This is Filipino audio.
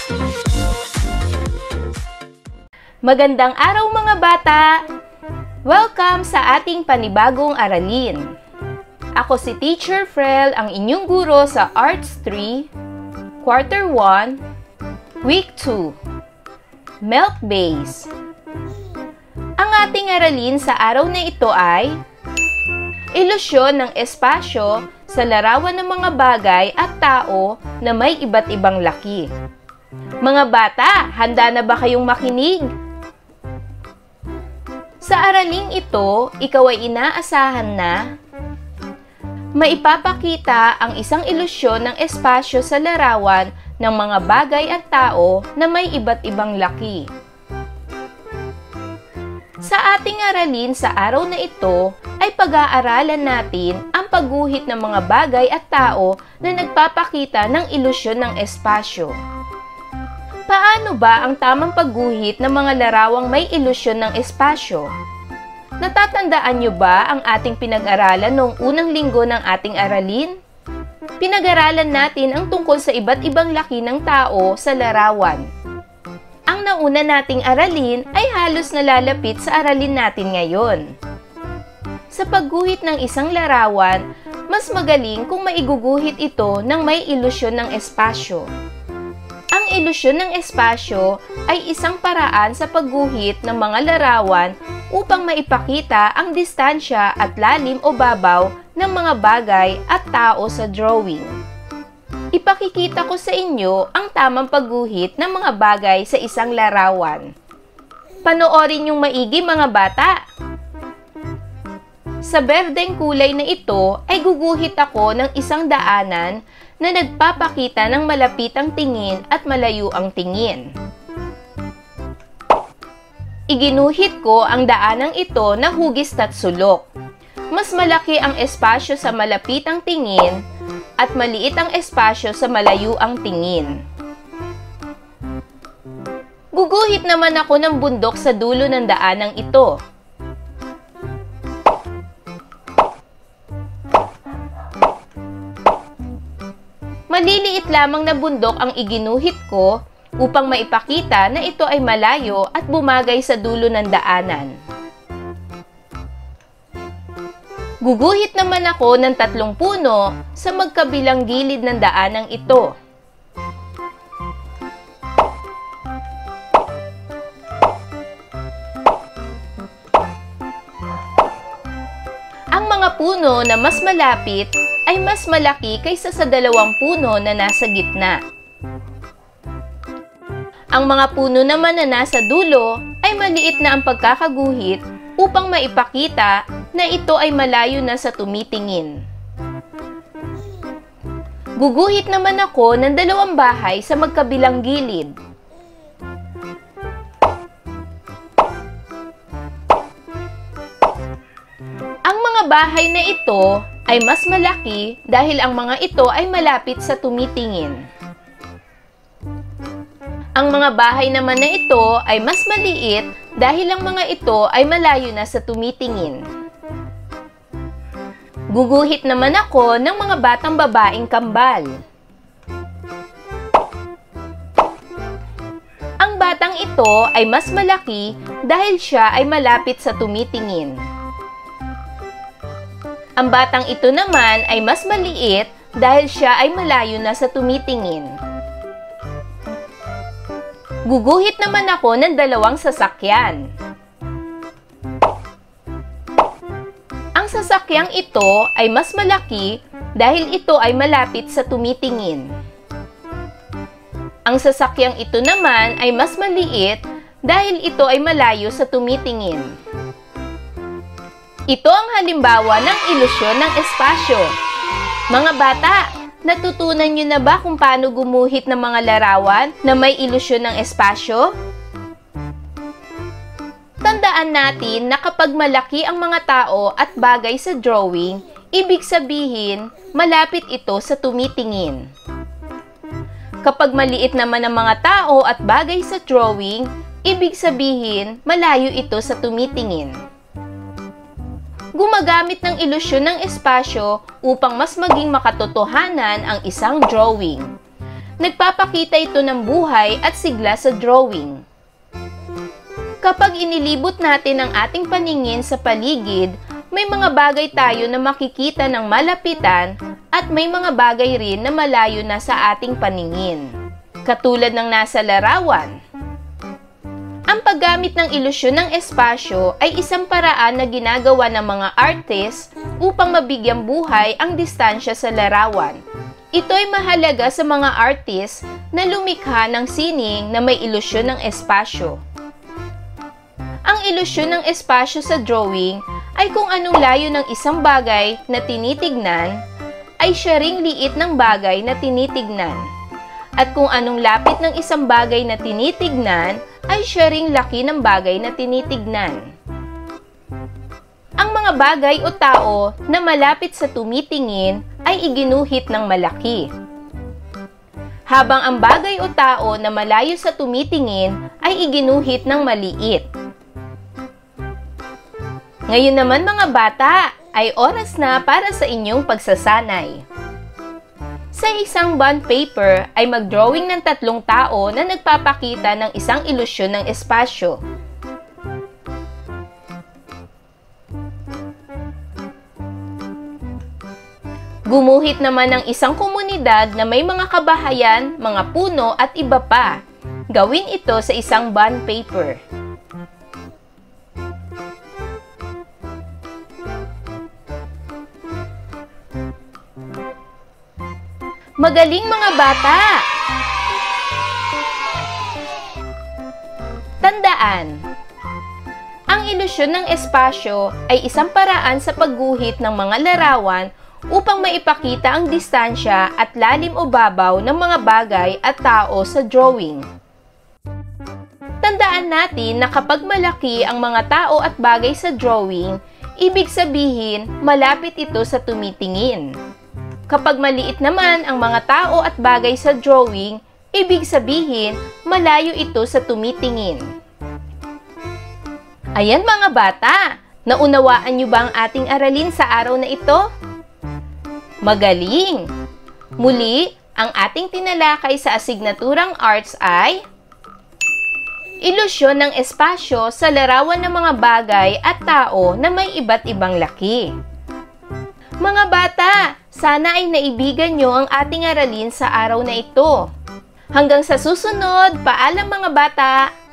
Magandang araw mga bata! Welcome sa ating panibagong aralin. Ako si Teacher Frell, ang inyong guro sa Arts 3, Quarter 1, Week 2, Melc Base. Ang ating aralin sa araw na ito ay Ilusyon ng espasyo sa larawan ng mga bagay at tao na may iba't ibang laki. Mga bata, handa na ba kayong makinig? Sa araling ito, ikaw ay inaasahan na maipapakita ang isang ilusyon ng espasyo sa larawan ng mga bagay at tao na may iba't ibang laki. Sa ating aralin sa araw na ito, ay pag-aaralan natin ang pagguhit ng mga bagay at tao na nagpapakita ng ilusyon ng espasyo. Paano ba ang tamang pagguhit ng mga larawang may ilusyon ng espasyo? Natatandaan niyo ba ang ating pinag-aralan noong unang linggo ng ating aralin? Pinag-aralan natin ang tungkol sa iba't ibang laki ng tao sa larawan. Ang nauna nating aralin ay halos nalalapit sa aralin natin ngayon. Sa pagguhit ng isang larawan, mas magaling kung maiguguhit ito ng may ilusyon ng espasyo. Ang ilusyon ng espasyo ay isang paraan sa pagguhit ng mga larawan upang maipakita ang distansya at lalim o babaw ng mga bagay at tao sa drawing. Ipakikita ko sa inyo ang tamang pagguhit ng mga bagay sa isang larawan. Panoorin niyong maigi mga bata! Sa berdeng kulay na ito ay guguhit ako ng isang daanan na nagpapakita ng malapitang tingin at malayo ang tingin. Iginuhit ko ang daanang ito na hugis at sulok. Mas malaki ang espasyo sa malapitang tingin at maliit ang espasyo sa malayo ang tingin. Guguhit naman ako ng bundok sa dulo ng daanang ito. Maliliit lamang na bundok ang iginuhit ko upang maipakita na ito ay malayo at bumagay sa dulo ng daanan. Guguhit naman ako ng 3 puno sa magkabilang gilid ng daanang ito. Ang mga puno na mas malapit ay mas malaki kaysa sa 2 puno na nasa gitna. Ang mga puno naman na nasa dulo ay maliit na ang pagkakaguhit upang maipakita na ito ay malayo na sa tumitingin. Guguhit naman ako ng 2 bahay sa magkabilang gilid. Ang mga bahay na ito ay mas malaki dahil ang mga ito ay malapit sa tumitingin. Ang mga bahay naman na ito ay mas maliit dahil ang mga ito ay malayo na sa tumitingin. Guguhit naman ako ng mga batang babaeng kambal. Ang batang ito ay mas malaki dahil siya ay malapit sa tumitingin. Ang batang ito naman ay mas maliit dahil siya ay malayo na sa tumitingin. Guguhit naman ako ng 2 sasakyan. Ang sasakyang ito ay mas malaki dahil ito ay malapit sa tumitingin. Ang sasakyang ito naman ay mas maliit dahil ito ay malayo sa tumitingin. Ito ang halimbawa ng ilusyon ng espasyo. Mga bata, natutunan niyo na ba kung paano gumuhit ng mga larawan na may ilusyon ng espasyo? Tandaan natin na kapag malaki ang mga tao at bagay sa drawing, ibig sabihin, malapit ito sa tumitingin. Kapag maliit naman ang mga tao at bagay sa drawing, ibig sabihin, malayo ito sa tumitingin. Gumagamit ng ilusyon ng espasyo upang mas maging makatotohanan ang isang drawing. Nagpapakita ito ng buhay at sigla sa drawing. Kapag inilibot natin ang ating paningin sa paligid, may mga bagay tayo na makikita ng malapitan at may mga bagay rin na malayo na sa ating paningin. Katulad ng nasa larawan. Ang paggamit ng ilusyon ng espasyo ay isang paraan na ginagawa ng mga artist upang mabigyang buhay ang distansya sa larawan. Ito ay mahalaga sa mga artist na lumikha ng sining na may ilusyon ng espasyo. Ang ilusyon ng espasyo sa drawing ay kung anong layo ng isang bagay na tinitignan ay siya ring liit ng bagay na tinitignan. At kung anong lapit ng isang bagay na tinitignan ay siya ring laki ng bagay na tinitignan. Ang mga bagay o tao na malapit sa tumitingin ay iginuhit ng malaki. Habang ang bagay o tao na malayo sa tumitingin ay iginuhit ng maliit. Ngayon naman mga bata, ay oras na para sa inyong pagsasanay. Sa isang bond paper ay mag-drawing ng 3 tao na nagpapakita ng isang ilusyon ng espasyo. Gumuhit naman ng isang komunidad na may mga kabahayan, mga puno at iba pa. Gawin ito sa isang bond paper. Magaling mga bata! Tandaan, ang ilusyon ng espasyo ay isang paraan sa pagguhit ng mga larawan upang maipakita ang distansya at lalim o babaw ng mga bagay at tao sa drawing. Tandaan natin na kapag malaki ang mga tao at bagay sa drawing, ibig sabihin malapit ito sa tumitingin. Kapag maliit naman ang mga tao at bagay sa drawing, ibig sabihin malayo ito sa tumitingin. Ayan mga bata, naunawaan niyo ba ang ating aralin sa araw na ito? Magaling! Muli, ang ating tinalakay sa asignaturang arts ay ilusyon ng espasyo sa larawan ng mga bagay at tao na may iba't ibang laki. Mga bata, sana ay naibigan nyo ang ating aralin sa araw na ito. Hanggang sa susunod, paalam mga bata!